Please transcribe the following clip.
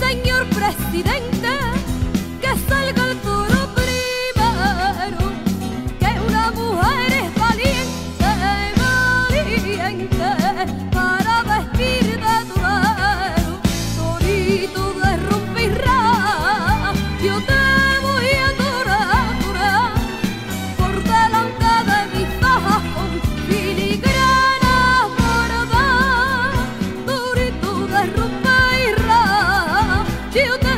señor presidente, que salga el toro primero, que una mujer es valiente, valiente, para vestir de torero, torito de rompe y rama, yo te voy a torar, por delante de mis fajas con filigrana bordada, torito de rompe y rama, yo te